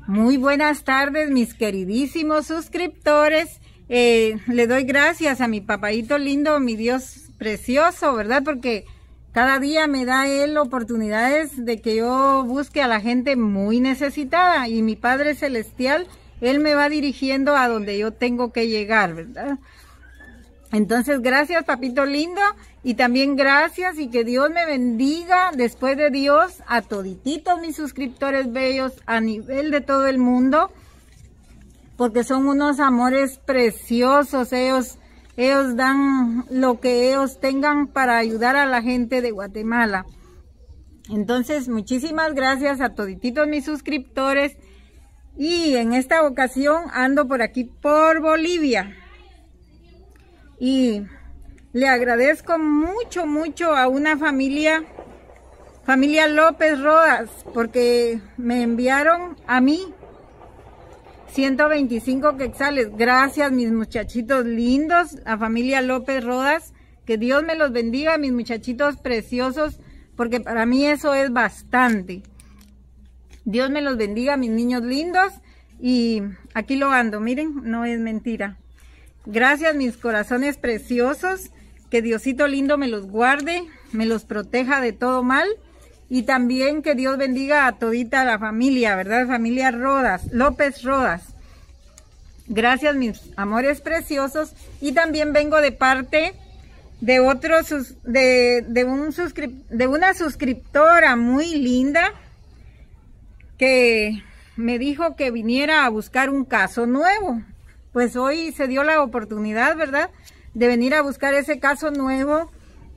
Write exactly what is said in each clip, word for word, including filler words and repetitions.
Muy buenas tardes, mis queridísimos suscriptores. Eh, le doy gracias a mi papaito lindo, mi Dios precioso, ¿verdad? Porque cada día me da Él oportunidades de que yo busque a la gente muy necesitada. Y mi Padre Celestial, Él me va dirigiendo a donde yo tengo que llegar, ¿verdad? Entonces, gracias, papito lindo. Y también gracias y que Dios me bendiga, después de Dios, a todititos mis suscriptores bellos a nivel de todo el mundo. Porque son unos amores preciosos. Ellos, ellos dan lo que ellos tengan para ayudar a la gente de Guatemala. Entonces, muchísimas gracias a todititos mis suscriptores. Y en esta ocasión ando por aquí por Bolivia. Y le agradezco mucho, mucho a una familia, familia López Rodas, porque me enviaron a mí ciento veinticinco quetzales. Gracias, mis muchachitos lindos, la familia López Rodas. Que Dios me los bendiga, mis muchachitos preciosos, porque para mí eso es bastante. Dios me los bendiga, mis niños lindos. Y aquí lo ando, miren, no es mentira. Gracias, mis corazones preciosos. Que Diosito lindo me los guarde, me los proteja de todo mal. Y también que Dios bendiga a todita la familia, ¿verdad? Familia Rodas, López Rodas. Gracias, mis amores preciosos. Y también vengo de parte de otro, de, de, un suscrip, de una suscriptora muy linda que me dijo que viniera a buscar un caso nuevo. Pues hoy se dio la oportunidad, ¿verdad?, de venir a buscar ese caso nuevo.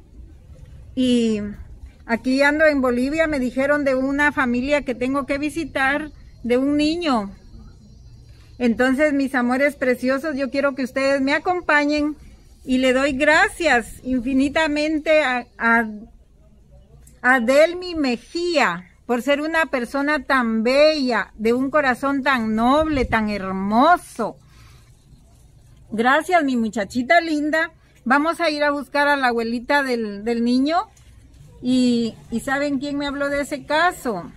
Y aquí ando en Bolivia, me dijeron de una familia que tengo que visitar, de un niño. Entonces, mis amores preciosos, yo quiero que ustedes me acompañen y le doy gracias infinitamente a, a, a Delmi Mejía por ser una persona tan bella, de un corazón tan noble, tan hermoso. Gracias, mi muchachita linda. Vamos a ir a buscar a la abuelita del, del niño. Y, y ¿saben quién me habló de ese caso?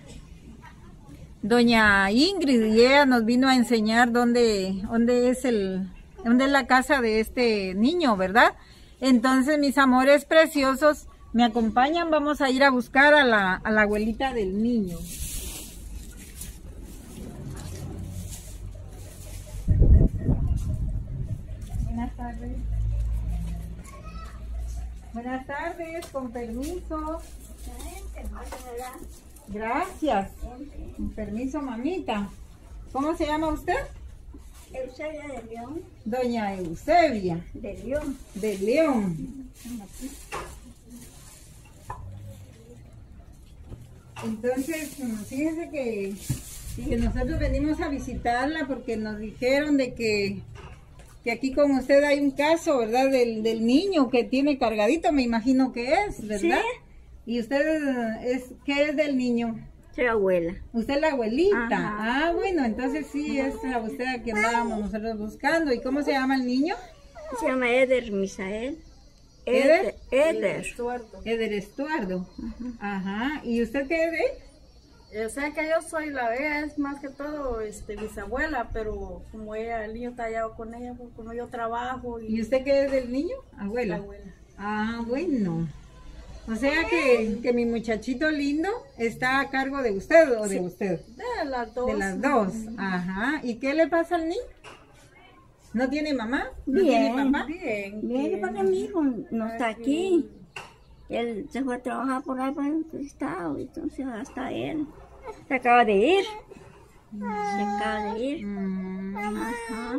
Doña Ingrid. Y ella nos vino a enseñar dónde, dónde es el, dónde es la casa de este niño, ¿verdad? Entonces, mis amores preciosos, me acompañan. Vamos a ir a buscar a la, a la abuelita del niño. Buenas tardes. Buenas tardes, con permiso. Gracias. Con permiso, mamita. ¿Cómo se llama usted? Eusebia de León. Doña Eusebia. De León. De León. Entonces, fíjense que, que nosotros venimos a visitarla porque nos dijeron de que que aquí con usted hay un caso, ¿verdad? Del, del niño que tiene cargadito, me imagino que es, ¿verdad? Sí. ¿Y usted es, qué es del niño? Soy abuela. ¿Usted es la abuelita? Ajá. Ah, bueno, entonces sí, es la usted a que andábamos nosotros buscando. ¿Y cómo se llama el niño? Se llama Eder Misael. ¿Eder? Eder. Estuardo. Eder Estuardo. Ajá. Ajá. ¿Y usted qué es de él? O sea que yo soy la bella, es más que todo este, bisabuela, pero como ella, el niño está allá con ella, pues como yo trabajo. ¿Y, ¿Y usted qué es del niño? Abuela. abuela. Ah, bueno. O sea que, que mi muchachito lindo está a cargo de usted o de Sí, usted. De las dos. De las dos. Ajá. ¿Y qué le pasa al niño? ¿No tiene mamá? ¿No Bien, tiene papá? Bien. Bien, bien. porque mi hijo no está aquí. Él se fue a trabajar por ahí para el estado, entonces hasta él se acaba de ir. Se acaba de ir. Mm. Ajá.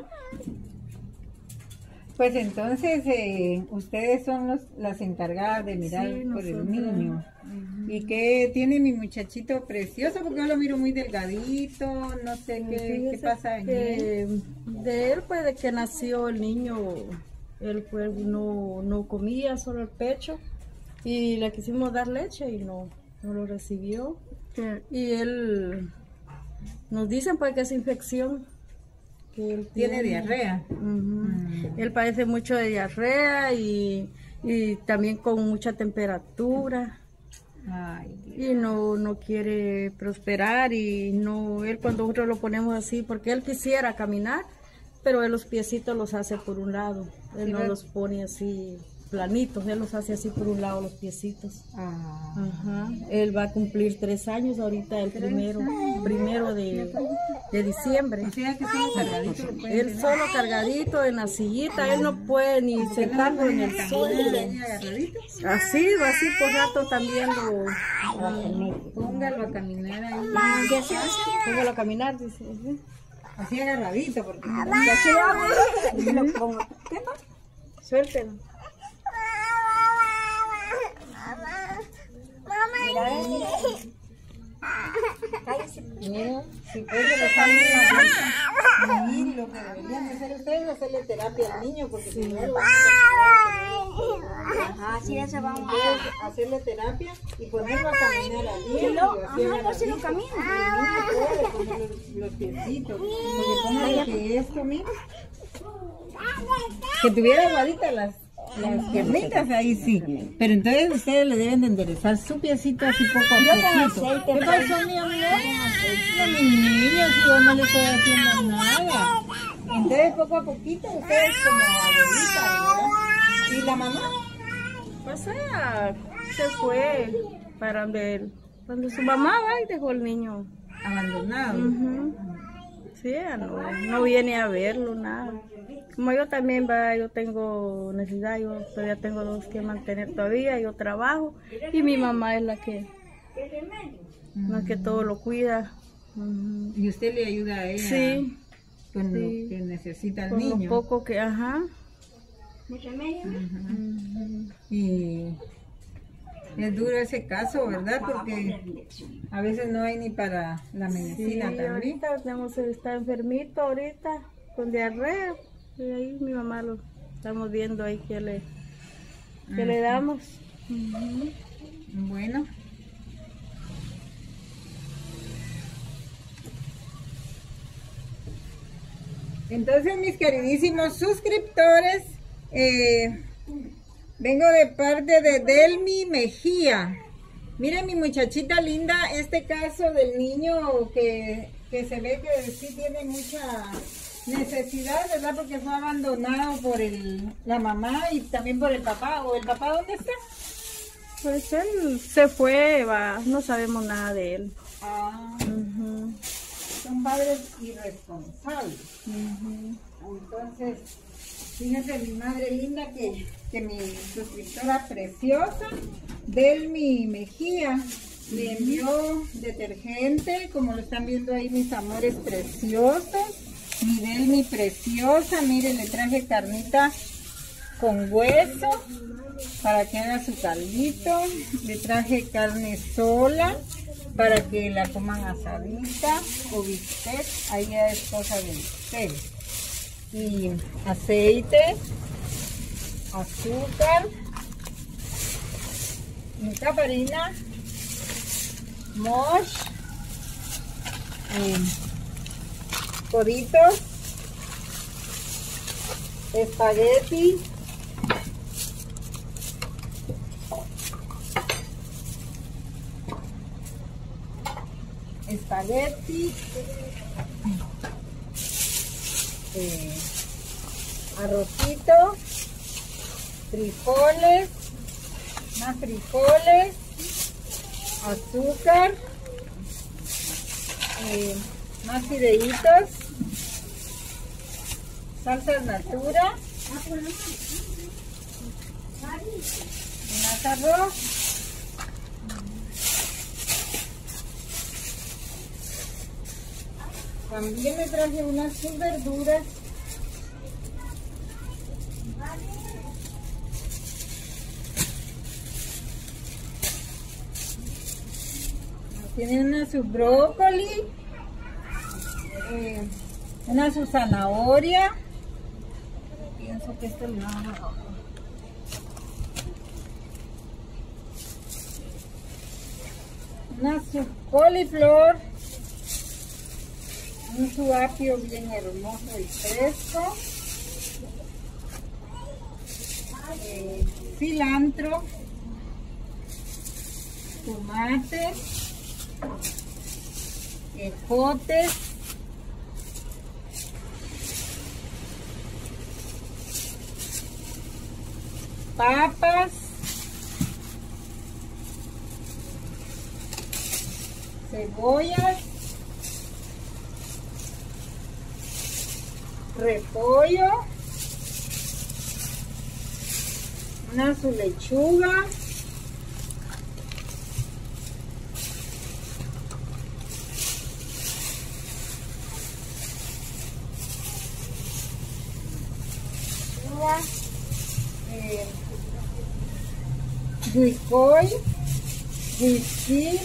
Pues entonces eh, ustedes son los, las encargadas de mirar Sí, por el nosotros. niño. ¿Y qué tiene mi muchachito precioso? Porque yo lo miro muy delgadito, no sé qué, qué Fíjese pasa en que él. de él, pues de que nació el niño, él pues no, no comía, solo el pecho. Y le quisimos dar leche y no, no lo recibió. Y él, nos dicen pues que es infección. Que él Tiene diarrea. Ujú. Mm. Él padece mucho de diarrea y, y también con mucha temperatura. Ay, y no, no quiere prosperar y no, él cuando nosotros lo ponemos así, porque él quisiera caminar, pero él los piecitos los hace por un lado, él no los pone así planitos, él los hace así por un lado los piecitos. Ah. Ajá. Él va a cumplir tres años ahorita, el primero, primero de, de diciembre. O sea que solo cargadito lo puede Él tener. solo cargadito en la sillita, él no puede ni sentarlo en el suelo. Agarradito. Así, así por rato también lo... Póngalo a caminar ahí. Póngalo a caminar, dice. ¿Sí? Así agarradito, porque Y así lo hago, y lo pongo. ¿Qué más? Suéltelo. Mira, mira. Cállese. mira, si puede que le salga la bolsa. Y lo que deberían hacer ustedes es hacerle terapia al niño, porque si no lo van a Ajá, sí, eso vamos a hacer, hacerle terapia y ponerlo a caminar al Sí, niño. lo, y así ajá, pues sí lo agarradito. camina. Y el niño puede ponerle los, los piecitos, porque póngale que esto, mira, que tuviera aguaditas las, las piernitas, ahí sí. Pero entonces ustedes le deben de enderezar su piecito así poco a poquito. ¿Qué pasó, mi amor? No, mi niño, si yo no le estoy haciendo nada. Entonces poco a poquito ustedes como abuelita, ¿verdad? ¿Y la mamá? Pues ella se fue para donde él. Cuando su mamá va y dejó el niño. Abandonado. Ujú. Sí, ella no, no viene a verlo, nada. Como yo también, va, yo tengo necesidad, yo todavía tengo dos que mantener todavía, yo trabajo y mi mamá es la que, la que todo lo cuida. Ujú. Y usted le ayuda a ella Sí, con sí. lo que necesita el con lo niño. poco que, ajá. ¿Mi remedio? Ujú. Y es duro ese caso, ¿verdad? Porque a veces no hay ni para la Sí, medicina también. ahorita tenemos, está enfermito ahorita con diarrea y ahí mi mamá lo estamos viendo ahí que le, que le damos. Ujú. Bueno. Entonces, mis queridísimos suscriptores, eh, vengo de parte de Delmi Mejía. Miren mi muchachita linda, este caso del niño que, que se ve que sí tiene mucha necesidad, ¿verdad? Porque fue abandonado por el, la mamá y también por el papá. ¿O el papá dónde está? Pues él se fue, va, no sabemos nada de él. Ah, Ujú, son padres irresponsables. ujú. Entonces, fíjense mi madre linda que, que mi suscriptora preciosa, Delmi Mejía, le envió detergente, como lo están viendo ahí mis amores preciosos. Mi Delmi preciosa, miren, le traje carnita con hueso para que haga su caldito. Le traje carne sola para que la coman asadita o bistec, ahí ya es cosa de ustedes. Y aceite, azúcar, mucha farina, mosh, eh, coditos, espagueti, espagueti, eh, arrocito, frijoles, más frijoles, azúcar, eh, más fideitos, salsas natura, más arroz. También me traje unas sus verduras. Tienen una su brócoli, eh, una su zanahoria. Pienso que esto le va a... Una su coliflor. Un su apio bien hermoso y fresco, eh, cilantro, tomates, ejotes, papas, cebollas, repollo, una su lechuga, eh, guicoy, guisil,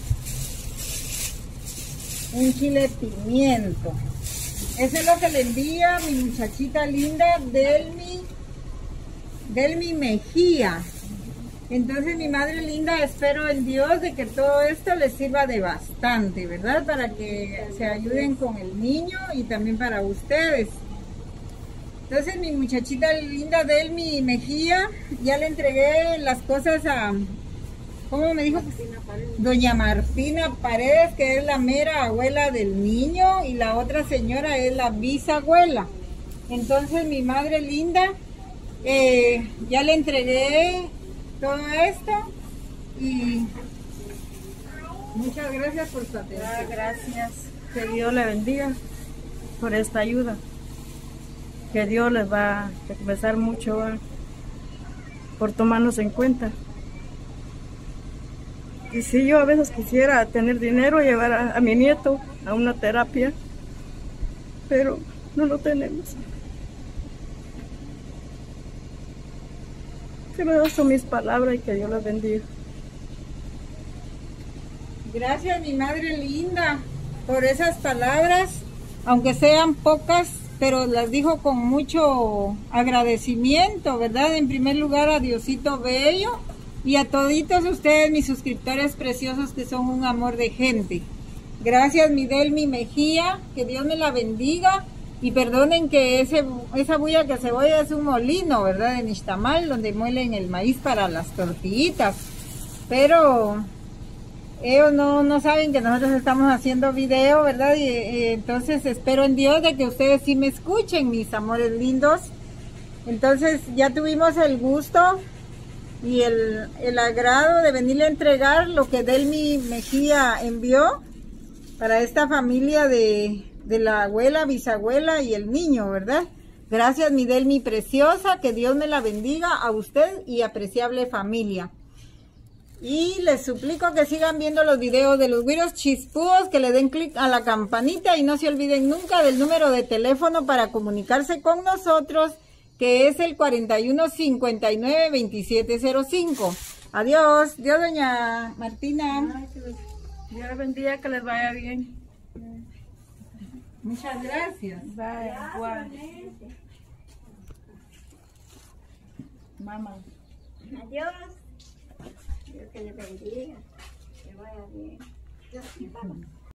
un chile pimiento. Eso es lo que le envía mi muchachita linda Delmi, Delmi Mejía. Entonces, mi madre linda, espero en Dios de que todo esto les sirva de bastante, ¿verdad? Para que se ayuden con el niño y también para ustedes. Entonces, mi muchachita linda Delmi Mejía, ya le entregué las cosas a, ¿cómo me dijo? Doña Martina Paredes, que es la mera abuela del niño, y la otra señora es la bisabuela. Entonces, mi madre linda, eh, ya le entregué todo esto y muchas gracias por su atención. Gracias. Que Dios le bendiga por esta ayuda. Que Dios les va a recompensar mucho ¿eh? por tomarnos en cuenta. Y si yo a veces quisiera tener dinero, llevar a, a mi nieto a una terapia, pero no lo tenemos. Que me son mis palabras y que Dios les bendiga. Gracias, mi madre linda, por esas palabras, aunque sean pocas, pero las dijo con mucho agradecimiento, ¿verdad? En primer lugar a Diosito Bello y a toditos ustedes, mis suscriptores preciosos, que son un amor de gente. Gracias, mi Delmi Mejía, que Dios me la bendiga. Y perdonen que ese, esa bulla que se oye es un molino, ¿verdad? De nixtamal, donde muelen el maíz para las tortillitas. Pero ellos no, no saben que nosotros estamos haciendo video, ¿verdad? Y, y entonces espero en Dios de que ustedes sí me escuchen, mis amores lindos. Entonces ya tuvimos el gusto y el, el agrado de venirle a entregar lo que Delmi Mejía envió para esta familia de... de la abuela, bisabuela y el niño, ¿verdad? Gracias, mi Delmi preciosa, que Dios me la bendiga a usted y apreciable familia. Y les suplico que sigan viendo los videos de los güiros chispudos, que le den clic a la campanita y no se olviden nunca del número de teléfono para comunicarse con nosotros, que es el cuarenta y uno cincuenta y nueve veintisiete cero cinco. Adiós. Dios, doña Martina. Dios les bendiga, que les vaya bien. Muchas gracias. Bye. Igual. Mamá. Adiós. Dios que le bendiga. Que vaya bien.